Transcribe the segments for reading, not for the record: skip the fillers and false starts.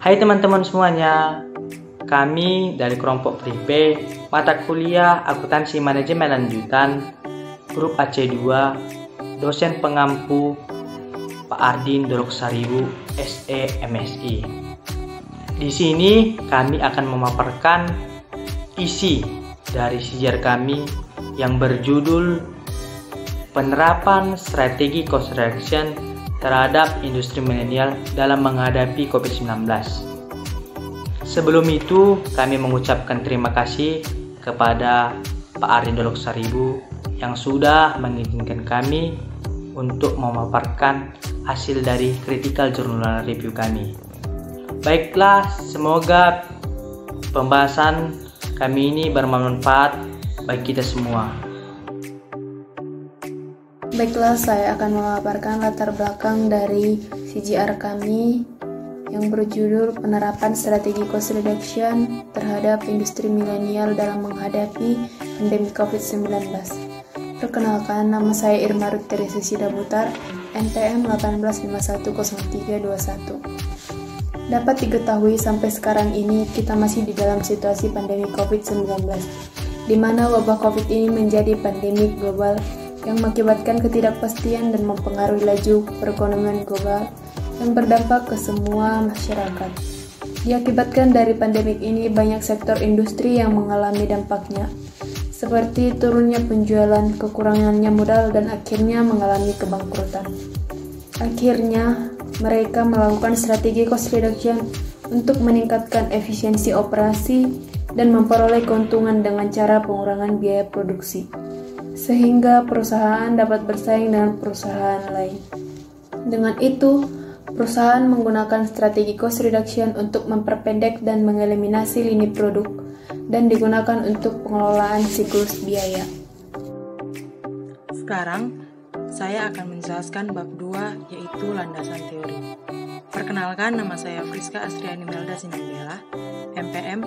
Hai teman-teman semuanya, kami dari kelompok PRIPE, mata kuliah Akuntansi Manajemen Lanjutan, grup AC2, dosen pengampu Pak Ardin Doloksaribu, SE MSI. Di sini kami akan memaparkan isi dari sijar kami yang berjudul Penerapan Strategi Cost Reduction terhadap industri milenial dalam menghadapi COVID-19. Sebelum itu, kami mengucapkan terima kasih kepada Pak Ardin Doloksaribu yang sudah mengizinkan kami untuk memaparkan hasil dari critical journal review kami. Baiklah, semoga pembahasan kami ini bermanfaat bagi kita semua. Baiklah, saya akan memaparkan latar belakang dari CGR kami yang berjudul Penerapan Strategi Cost Reduction terhadap Industri Milenial dalam Menghadapi Pandemi COVID-19. Perkenalkan, nama saya Irma Ruth Teresa Sidabutar, NPM 18510321. Dapat diketahui sampai sekarang ini kita masih di dalam situasi pandemi COVID-19, di mana wabah COVID ini menjadi pandemi global yang mengakibatkan ketidakpastian dan mempengaruhi laju perekonomian global yang berdampak ke semua masyarakat. Diakibatkan dari pandemik ini, banyak sektor industri yang mengalami dampaknya, seperti turunnya penjualan, kekurangannya modal, dan akhirnya mengalami kebangkrutan. Akhirnya, mereka melakukan strategi cost reduction untuk meningkatkan efisiensi operasi dan memperoleh keuntungan dengan cara pengurangan biaya produksi, sehingga perusahaan dapat bersaing dengan perusahaan lain. Dengan itu, perusahaan menggunakan strategi cost reduction untuk memperpendek dan mengeliminasi lini produk dan digunakan untuk pengelolaan siklus biaya. Sekarang, saya akan menjelaskan bab 2, yaitu landasan teori. Perkenalkan, nama saya Friska Astriani Melda Sinambela, MPM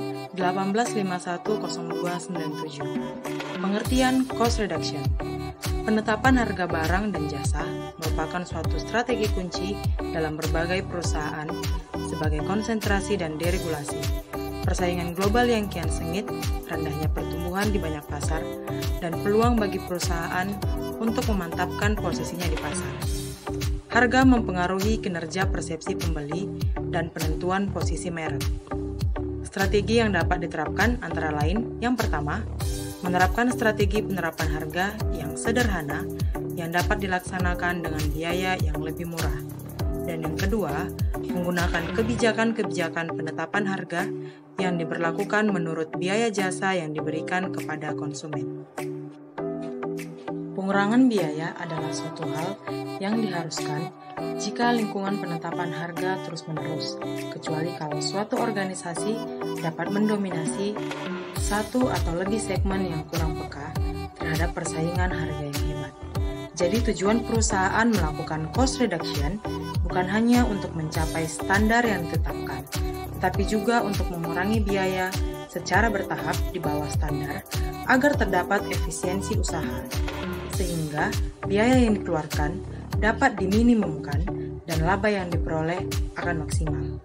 18510297. Pengertian cost reduction. Penetapan harga barang dan jasa merupakan suatu strategi kunci dalam berbagai perusahaan sebagai konsentrasi dan deregulasi, persaingan global yang kian sengit, rendahnya pertumbuhan di banyak pasar, dan peluang bagi perusahaan untuk memantapkan posisinya di pasar. Harga mempengaruhi kinerja persepsi pembeli dan penentuan posisi merek. Strategi yang dapat diterapkan antara lain, yang pertama, menerapkan strategi penerapan harga yang sederhana yang dapat dilaksanakan dengan biaya yang lebih murah. Dan yang kedua, menggunakan kebijakan-kebijakan penetapan harga yang diberlakukan menurut biaya jasa yang diberikan kepada konsumen. Pengurangan biaya adalah suatu hal yang diharuskan jika lingkungan penetapan harga terus-menerus, kecuali kalau suatu organisasi dapat mendominasi satu atau lebih segmen yang kurang peka terhadap persaingan harga yang hebat. Jadi tujuan perusahaan melakukan cost reduction bukan hanya untuk mencapai standar yang ditetapkan, tetapi juga untuk mengurangi biaya secara bertahap di bawah standar agar terdapat efisiensi usaha, sehingga biaya yang dikeluarkan dapat diminimumkan dan laba yang diperoleh akan maksimal.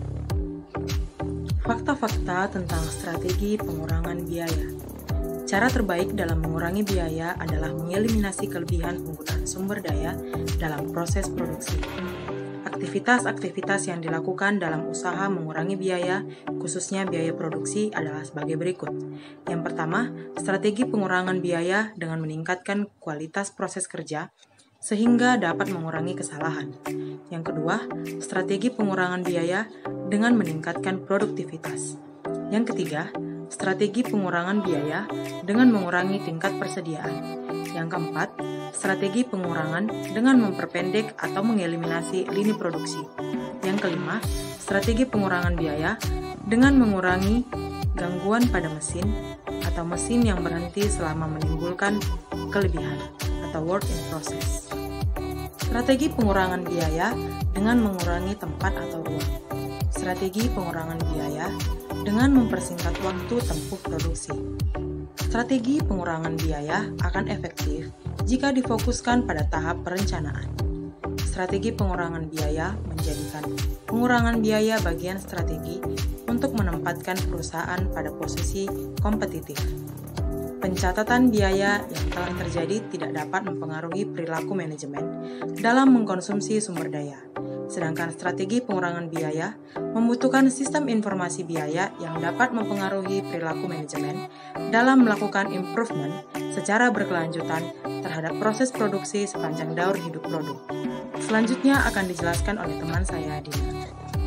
Fakta-fakta tentang strategi pengurangan biaya. Cara terbaik dalam mengurangi biaya adalah mengeliminasi kelebihan penggunaan sumber daya dalam proses produksi. Aktivitas-aktivitas yang dilakukan dalam usaha mengurangi biaya, khususnya biaya produksi, adalah sebagai berikut. Yang pertama, strategi pengurangan biaya dengan meningkatkan kualitas proses kerja, sehingga dapat mengurangi kesalahan. Yang kedua, strategi pengurangan biaya dengan meningkatkan produktivitas. Yang ketiga, strategi pengurangan biaya dengan mengurangi tingkat persediaan. Yang keempat, strategi pengurangan dengan memperpendek atau mengeliminasi lini produksi. Yang kelima, strategi pengurangan biaya dengan mengurangi gangguan pada mesin atau mesin yang berhenti selama menimbulkan kelebihan atau work in process. Strategi pengurangan biaya dengan mengurangi tempat atau ruang. Strategi pengurangan biaya dengan mempersingkat waktu tempuh produksi. Strategi pengurangan biaya akan efektif jika difokuskan pada tahap perencanaan. strategi pengurangan biaya menjadikan pengurangan biaya bagian strategi untuk menempatkan perusahaan pada posisi kompetitif. Pencatatan biaya yang telah terjadi tidak dapat mempengaruhi perilaku manajemen dalam mengkonsumsi sumber daya. Sedangkan strategi pengurangan biaya membutuhkan sistem informasi biaya yang dapat mempengaruhi perilaku manajemen dalam melakukan improvement secara berkelanjutan terhadap proses produksi sepanjang daur hidup produk. Selanjutnya akan dijelaskan oleh teman saya, Dina.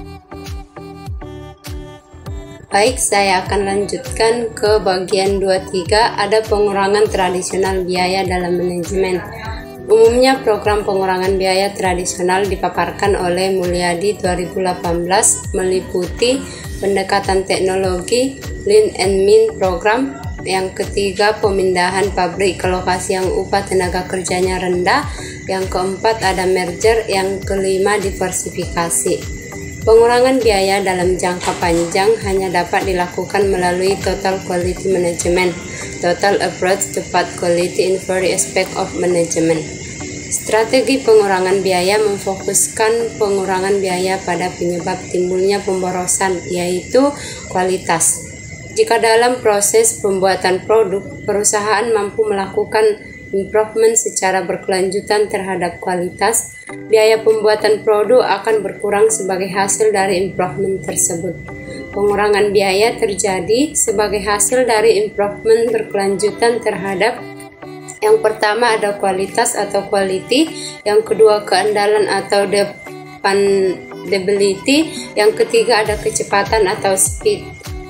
Baik, saya akan lanjutkan ke bagian 2.3, ada pengurangan tradisional biaya dalam manajemen. Umumnya program pengurangan biaya tradisional dipaparkan oleh Mulyadi 2018 meliputi pendekatan teknologi, Lean and Mean program. Yang ketiga, pemindahan pabrik ke lokasi yang upah tenaga kerjanya rendah. Yang keempat, ada merger. Yang kelima, diversifikasi. Pengurangan biaya dalam jangka panjang hanya dapat dilakukan melalui total quality management, total approach to path quality in every aspect of management. Strategi pengurangan biaya memfokuskan pengurangan biaya pada penyebab timbulnya pemborosan, yaitu kualitas. Jika dalam proses pembuatan produk, perusahaan mampu melakukan improvement secara berkelanjutan terhadap kualitas, biaya pembuatan produk akan berkurang sebagai hasil dari improvement tersebut. Pengurangan biaya terjadi sebagai hasil dari improvement berkelanjutan terhadap yang pertama ada kualitas atau quality, yang kedua keandalan atau dependability, yang ketiga ada kecepatan atau speed.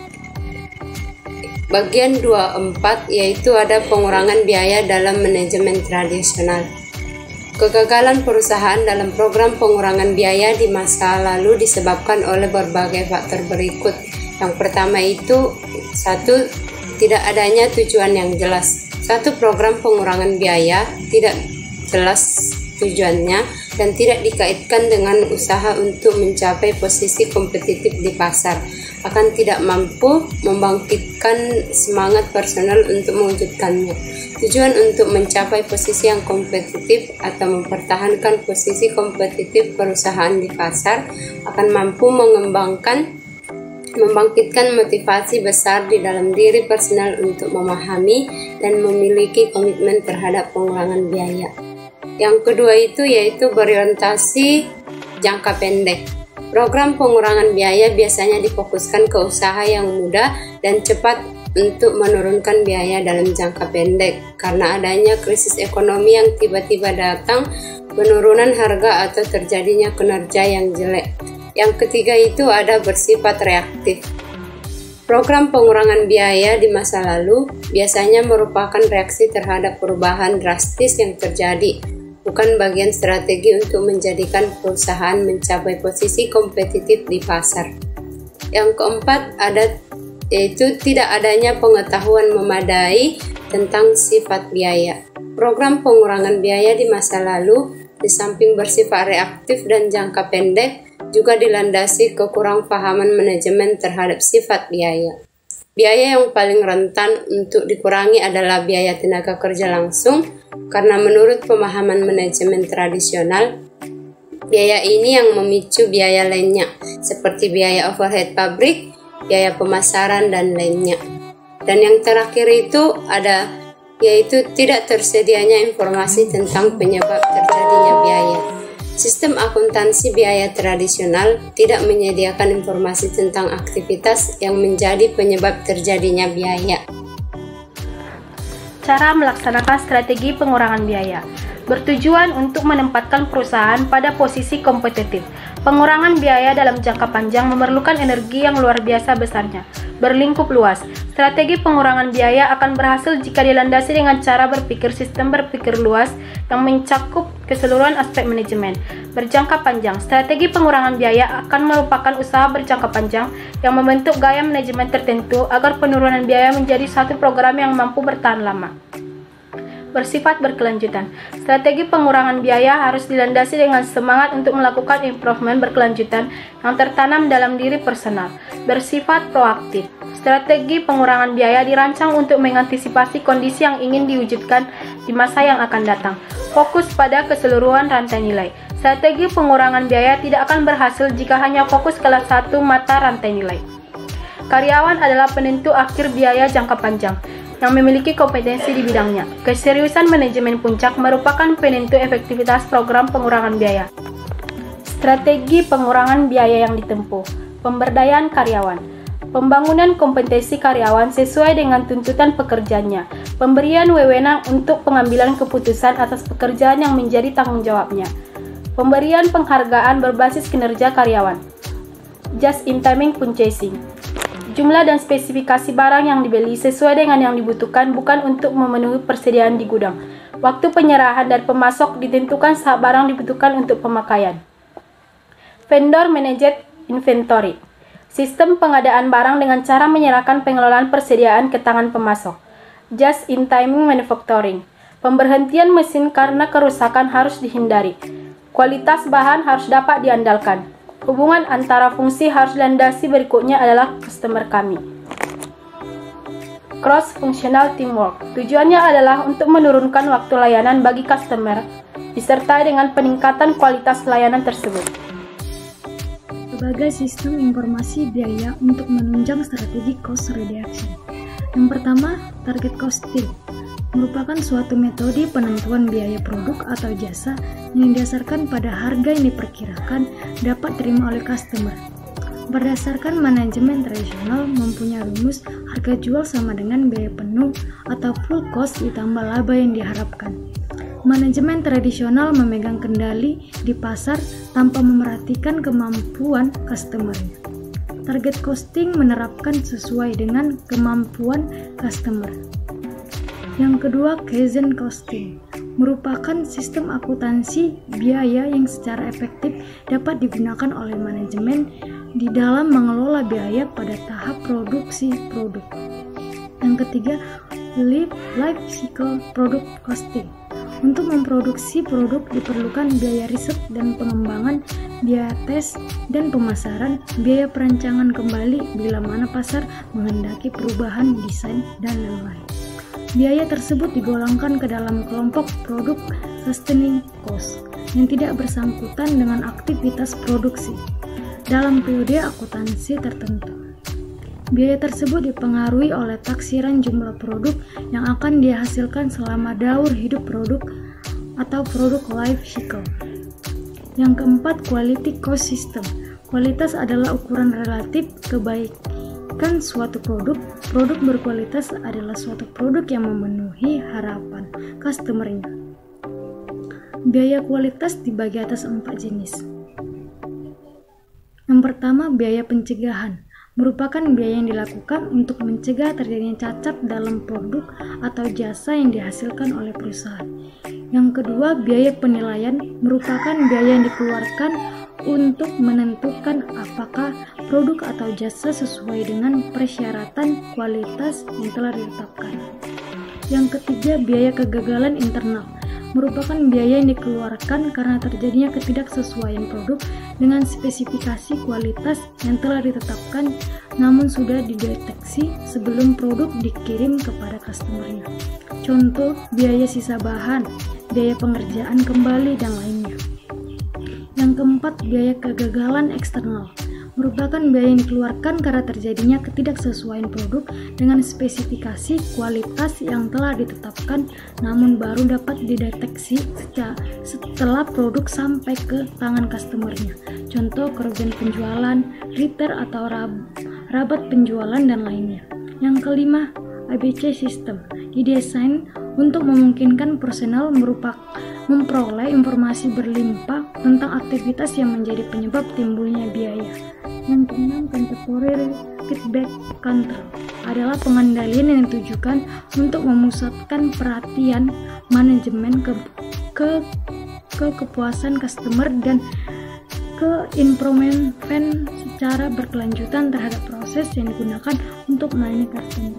Bagian 2.4 yaitu ada pengurangan biaya dalam manajemen tradisional. Kegagalan perusahaan dalam program pengurangan biaya di masa lalu disebabkan oleh berbagai faktor berikut. Yang pertama itu, 1. Tidak adanya tujuan yang jelas. 1. Program pengurangan biaya tidak jelas tujuannya dan tidak dikaitkan dengan usaha untuk mencapai posisi kompetitif di pasar, akan tidak mampu membangkitkan semangat personal untuk mewujudkannya. Tujuan untuk mencapai posisi yang kompetitif atau mempertahankan posisi kompetitif perusahaan di pasar akan mampu membangkitkan motivasi besar di dalam diri personal untuk memahami dan memiliki komitmen terhadap pengurangan biaya. Yang kedua itu yaitu berorientasi jangka pendek. Program pengurangan biaya biasanya difokuskan ke usaha yang mudah dan cepat untuk menurunkan biaya dalam jangka pendek karena adanya krisis ekonomi yang tiba-tiba datang, penurunan harga atau terjadinya kinerja yang jelek. Yang ketiga itu ada bersifat reaktif. Program pengurangan biaya di masa lalu biasanya merupakan reaksi terhadap perubahan drastis yang terjadi, bukan bagian strategi untuk menjadikan perusahaan mencapai posisi kompetitif di pasar. Yang keempat yaitu tidak adanya pengetahuan memadai tentang sifat biaya. Program pengurangan biaya di masa lalu di samping bersifat reaktif dan jangka pendek juga dilandasi kekurangpahaman manajemen terhadap sifat biaya. Biaya yang paling rentan untuk dikurangi adalah biaya tenaga kerja langsung, karena menurut pemahaman manajemen tradisional, biaya ini yang memicu biaya lainnya, seperti biaya overhead pabrik, biaya pemasaran, dan lainnya. Dan yang terakhir itu yaitu tidak tersedianya informasi tentang penyebab terjadinya biaya. Sistem akuntansi biaya tradisional tidak menyediakan informasi tentang aktivitas yang menjadi penyebab terjadinya biaya. Cara melaksanakan strategi pengurangan biaya bertujuan untuk menempatkan perusahaan pada posisi kompetitif. Pengurangan biaya dalam jangka panjang memerlukan energi yang luar biasa besarnya, berlingkup luas. Strategi pengurangan biaya akan berhasil jika dilandasi dengan cara berpikir sistem berpikir luas yang mencakup keseluruhan aspek manajemen. Berjangka panjang, strategi pengurangan biaya akan merupakan usaha berjangka panjang yang membentuk gaya manajemen tertentu agar penurunan biaya menjadi satu program yang mampu bertahan lama. Bersifat berkelanjutan. Strategi pengurangan biaya harus dilandasi dengan semangat untuk melakukan improvement berkelanjutan yang tertanam dalam diri personal. Bersifat proaktif. Strategi pengurangan biaya dirancang untuk mengantisipasi kondisi yang ingin diwujudkan di masa yang akan datang. Fokus pada keseluruhan rantai nilai. Strategi pengurangan biaya tidak akan berhasil jika hanya fokus ke satu mata rantai nilai. Karyawan adalah penentu akhir biaya jangka panjang yang memiliki kompetensi di bidangnya. Keseriusan manajemen puncak merupakan penentu efektivitas program pengurangan biaya. Strategi pengurangan biaya yang ditempuh. Pemberdayaan karyawan. Pembangunan kompetensi karyawan sesuai dengan tuntutan pekerjaannya. Pemberian wewenang untuk pengambilan keputusan atas pekerjaan yang menjadi tanggung jawabnya. Pemberian penghargaan berbasis kinerja karyawan. Just-in-time purchasing. Jumlah dan spesifikasi barang yang dibeli sesuai dengan yang dibutuhkan, bukan untuk memenuhi persediaan di gudang. Waktu penyerahan dan pemasok ditentukan saat barang dibutuhkan untuk pemakaian. Vendor Managed Inventory. Sistem pengadaan barang dengan cara menyerahkan pengelolaan persediaan ke tangan pemasok. Just-in-time manufacturing. Pemberhentian mesin karena kerusakan harus dihindari. Kualitas bahan harus dapat diandalkan. Hubungan antara fungsi harus dilandasi berikutnya adalah customer kami. Cross-functional teamwork. Tujuannya adalah untuk menurunkan waktu layanan bagi customer, disertai dengan peningkatan kualitas layanan tersebut. Sebagai sistem informasi biaya untuk menunjang strategi cost reduction. Yang pertama, target costing. Merupakan suatu metode penentuan biaya produk atau jasa yang didasarkan pada harga yang diperkirakan dapat terima oleh customer. Berdasarkan manajemen tradisional mempunyai rumus harga jual sama dengan biaya penuh atau full cost ditambah laba yang diharapkan. Manajemen tradisional memegang kendali di pasar tanpa memerhatikan kemampuan customer-nya. Target costing menerapkan sesuai dengan kemampuan customer. Yang kedua, Kaizen costing merupakan sistem akuntansi biaya yang secara efektif dapat digunakan oleh manajemen di dalam mengelola biaya pada tahap produksi produk. Yang ketiga, life cycle product costing. Untuk memproduksi produk diperlukan biaya riset dan pengembangan, biaya tes dan pemasaran, biaya perancangan kembali bila mana pasar menghendaki perubahan desain dan lain-lain. Biaya tersebut digolongkan ke dalam kelompok produk sustaining cost yang tidak bersangkutan dengan aktivitas produksi dalam periode akuntansi tertentu. Biaya tersebut dipengaruhi oleh taksiran jumlah produk yang akan dihasilkan selama daur hidup produk atau produk life cycle. Yang keempat, quality cost system. Kualitas adalah ukuran relatif kebaikan suatu produk. Produk berkualitas adalah suatu produk yang memenuhi harapan customer-nya. Biaya kualitas dibagi atas 4 jenis. Yang pertama, biaya pencegahan. Merupakan biaya yang dilakukan untuk mencegah terjadinya cacat dalam produk atau jasa yang dihasilkan oleh perusahaan. Yang kedua, biaya penilaian merupakan biaya yang dikeluarkan untuk menentukan apakah produk atau jasa sesuai dengan persyaratan kualitas yang telah ditetapkan. Yang ketiga, biaya kegagalan internal merupakan biaya yang dikeluarkan karena terjadinya ketidaksesuaian produk dengan spesifikasi kualitas yang telah ditetapkan namun sudah dideteksi sebelum produk dikirim kepada customer-nya. Contoh, biaya sisa bahan, biaya pengerjaan kembali, dan lainnya. Yang keempat, biaya kegagalan eksternal merupakan biaya yang dikeluarkan karena terjadinya ketidaksesuaian produk dengan spesifikasi kualitas yang telah ditetapkan namun baru dapat dideteksi setelah produk sampai ke tangan customer-nya. Contoh, kerugian penjualan, return atau rabat penjualan, dan lainnya. Yang kelima, ABC system didesain untuk memungkinkan personel memperoleh informasi berlimpah tentang aktivitas yang menjadi penyebab timbulnya biaya. Yang keenam, contemporary feedback control adalah pengendalian yang ditujukan untuk memusatkan perhatian manajemen ke kepuasan customer dan ke improvement secara berkelanjutan terhadap proses yang digunakan untuk melayani customer.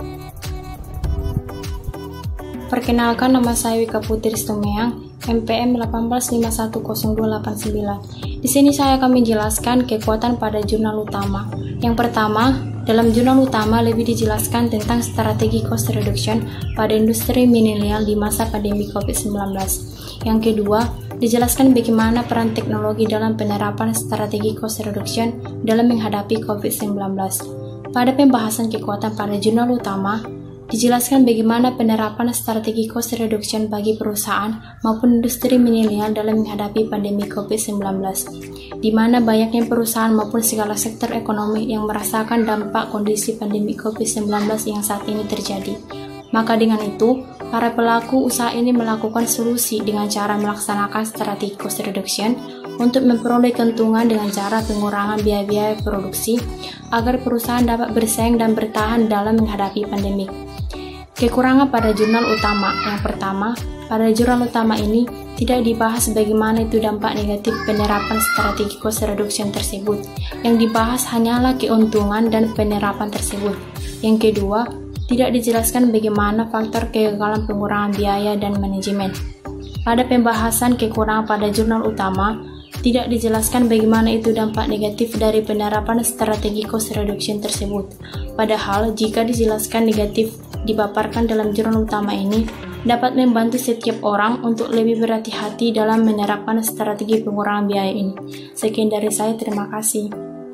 Perkenalkan, nama saya Wika Putri Stumeang, MPM 18510289. Di sini saya akan menjelaskan kekuatan pada jurnal utama. Yang pertama, dalam jurnal utama lebih dijelaskan tentang strategi cost reduction pada industri milenial di masa pandemi COVID-19. Yang kedua, dijelaskan bagaimana peran teknologi dalam penerapan strategi cost reduction dalam menghadapi COVID-19. Pada pembahasan kekuatan pada jurnal utama, dijelaskan bagaimana penerapan strategi cost reduction bagi perusahaan maupun industri milenial dalam menghadapi pandemi COVID-19, di mana banyaknya perusahaan maupun segala sektor ekonomi yang merasakan dampak kondisi pandemi COVID-19 yang saat ini terjadi. Maka dengan itu, para pelaku usaha ini melakukan solusi dengan cara melaksanakan strategi cost reduction untuk memperoleh keuntungan dengan cara pengurangan biaya-biaya produksi agar perusahaan dapat bersaing dan bertahan dalam menghadapi pandemi. Kekurangan pada jurnal utama. Yang pertama, pada jurnal utama ini tidak dibahas bagaimana itu dampak negatif penerapan strategi cost reduction tersebut. Yang dibahas hanyalah keuntungan dan penerapan tersebut. Yang kedua, tidak dijelaskan bagaimana faktor kegagalan pengurangan biaya dan manajemen. Pada pembahasan kekurangan pada jurnal utama, tidak dijelaskan bagaimana itu dampak negatif dari penerapan strategi cost reduction tersebut. Padahal, jika dijelaskan negatif dipaparkan dalam jurnal utama ini, dapat membantu setiap orang untuk lebih berhati-hati dalam menerapkan strategi pengurangan biaya ini. Sekian dari saya, terima kasih.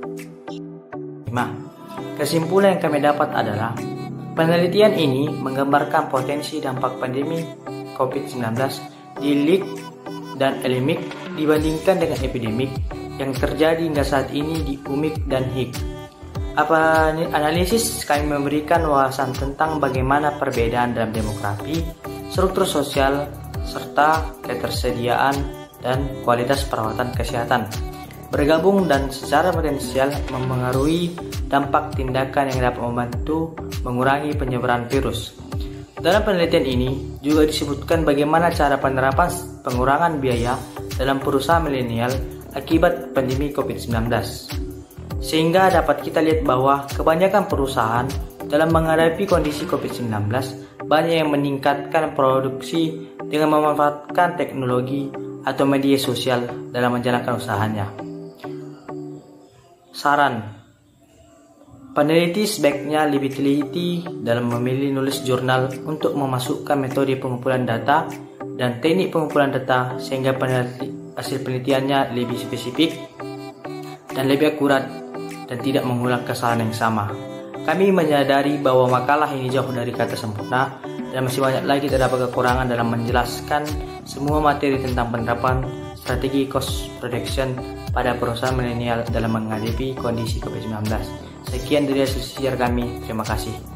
Kesimpulan yang kami dapat adalah, penelitian ini menggambarkan potensi dampak pandemi COVID-19 di leak dan endemik dibandingkan dengan epidemik yang terjadi hingga saat ini di UMIK dan HIK. Analisis kami memberikan wawasan tentang bagaimana perbedaan dalam demografi, struktur sosial, serta ketersediaan dan kualitas perawatan kesehatan bergabung dan secara potensial mempengaruhi dampak tindakan yang dapat membantu mengurangi penyebaran virus. Dalam penelitian ini juga disebutkan bagaimana cara penerapan pengurangan biaya dalam perusahaan milenial akibat pandemi COVID-19. Sehingga dapat kita lihat bahwa kebanyakan perusahaan dalam menghadapi kondisi COVID-19 banyak yang meningkatkan produksi dengan memanfaatkan teknologi atau media sosial dalam menjalankan usahanya. Saran: peneliti sebaiknya lebih teliti dalam memilih nulis jurnal untuk memasukkan metode pengumpulan data dan teknik pengumpulan data sehingga hasil penelitiannya lebih spesifik dan lebih akurat dan tidak mengulang kesalahan yang sama. Kami menyadari bahwa makalah ini jauh dari kata sempurna dan masih banyak lagi terdapat kekurangan dalam menjelaskan semua materi tentang penerapan strategi cost reduction pada perusahaan milenial dalam menghadapi kondisi COVID-19. Sekian dari hasil siar kami. Terima kasih.